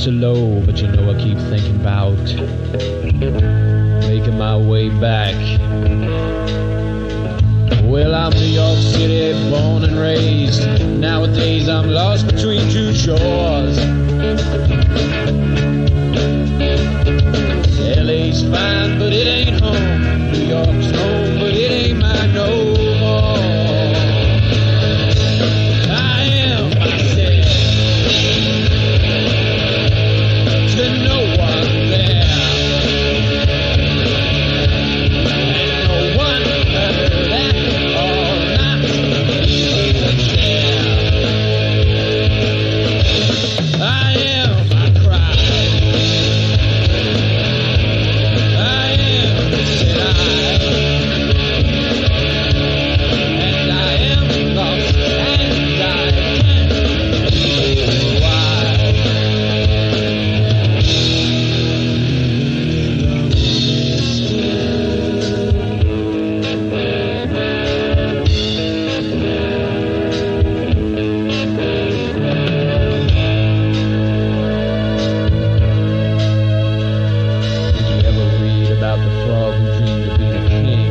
so low, but you know I keep thinking about making my way back. Well, I'm New York City, born and raised. Nowadays I'm lost between two shores. LA's fine, but it ain't home. New York's home, but it ain't mine no more. I am myself to no one there, and no one heard that or not even care. I am my cry. I am, said I, and I am lost, and I can't feel why. Did you ever read about the frog who dreamed of being a king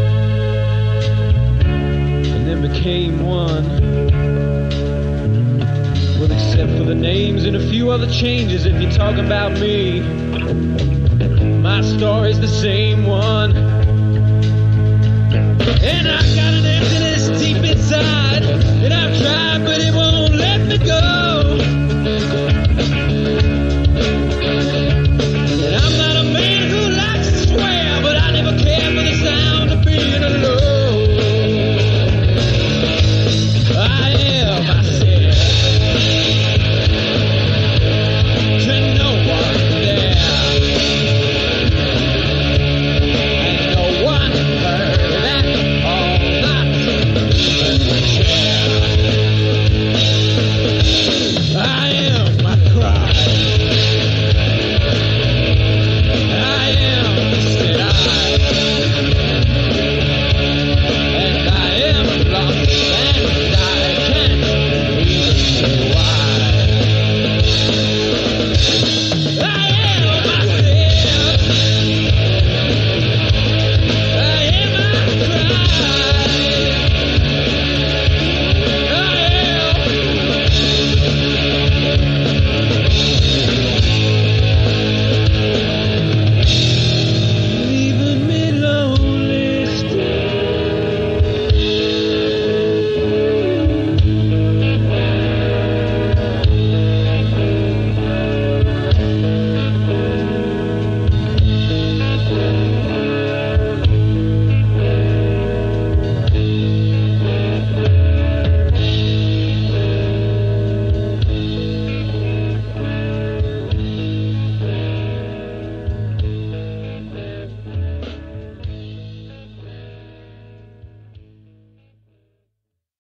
and then became one? Well, except for the names and a few other changes, if you're talking about me, my story's the same one. And I got an emptiness deep inside.